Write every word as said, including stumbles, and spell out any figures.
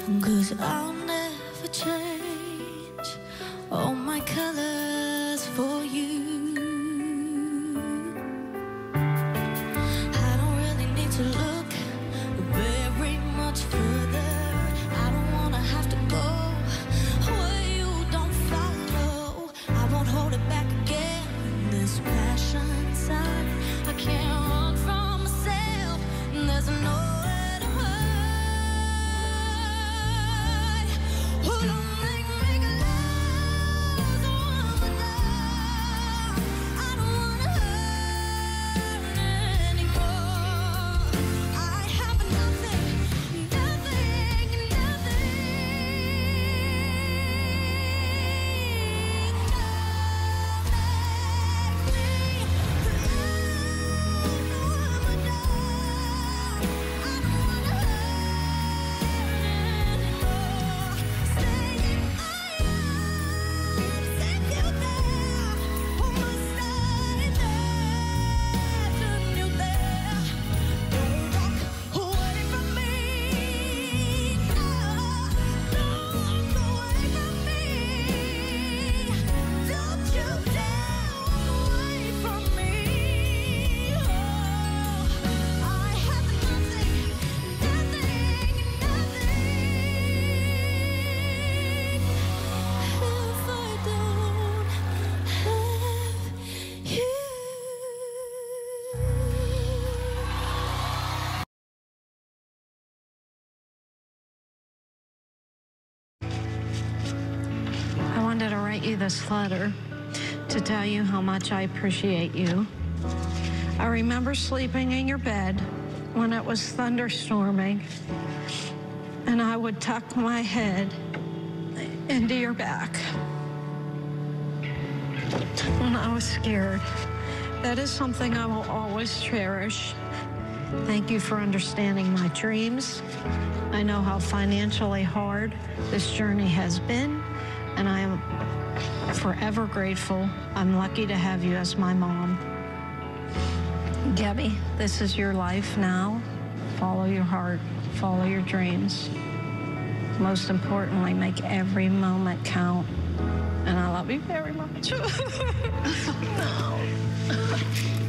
'Cause I'll never change all my colors for you. I don't really need to look very much further. I don't wanna have to go where you don't follow. I won't hold it back again. This passion inside, I can't run from myself. There's nowhere to hide. Oh, don't make me lose one more. I don't wanna hurt anymore. I have nothing, nothing, nothing. I wanted to write you this letter to tell you how much I appreciate you. I remember sleeping in your bed when it was thunderstorming, and I would tuck my head into your back when I was scared. That is something I will always cherish. Thank you for understanding my dreams. I know how financially hard this journey has been, and I am forever grateful. I'm lucky to have you as my mom. Gabby, this is your life now. Follow your heart, follow your dreams. Most importantly, make every moment count. And I love you very much. No.